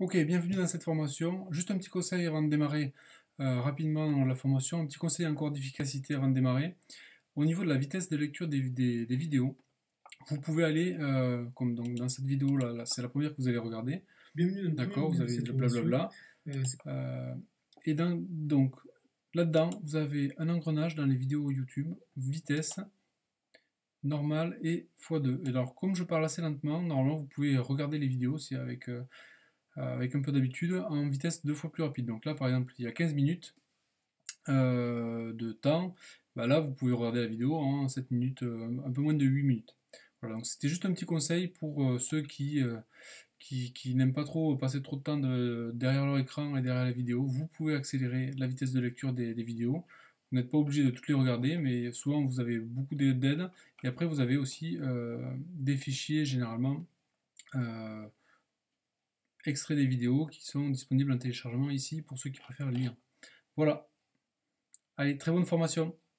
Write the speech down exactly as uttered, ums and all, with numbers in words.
Ok, bienvenue dans cette formation. Juste un petit conseil avant de démarrer euh, rapidement dans la formation, un petit conseil encore d'efficacité avant de démarrer. Au niveau de la vitesse de lecture des, des- des vidéos, vous pouvez aller, euh, comme donc dans cette vidéo là, là, c'est la première que vous allez regarder, Bienvenue dans le premier d'accord, vous module de avez cette le formation. blablabla. Euh, c'est- euh, et dans- donc là-dedans, vous avez un engrenage dans les vidéos YouTube, vitesse, normale et fois deux. Et alors, comme je parle assez lentement, normalement vous pouvez regarder les vidéos, c'est avec euh, avec un peu d'habitude, en vitesse deux fois plus rapide. Donc là, par exemple, il y a quinze minutes euh, de temps. Bah là, vous pouvez regarder la vidéo en sept minutes, euh, un peu moins de huit minutes. Voilà, donc c'était juste un petit conseil pour euh, ceux qui, euh, qui, qui n'aiment pas trop passer trop de temps de- derrière leur écran et derrière la vidéo. Vous pouvez accélérer la vitesse de lecture des, des vidéos. Vous n'êtes pas obligé de toutes les regarder, mais souvent vous avez beaucoup d'aides. Et après, vous avez aussi euh, des fichiers généralement euh, extraits des vidéos qui sont disponibles en téléchargement ici pour ceux qui préfèrent lire. Voilà, allez, très bonne formation.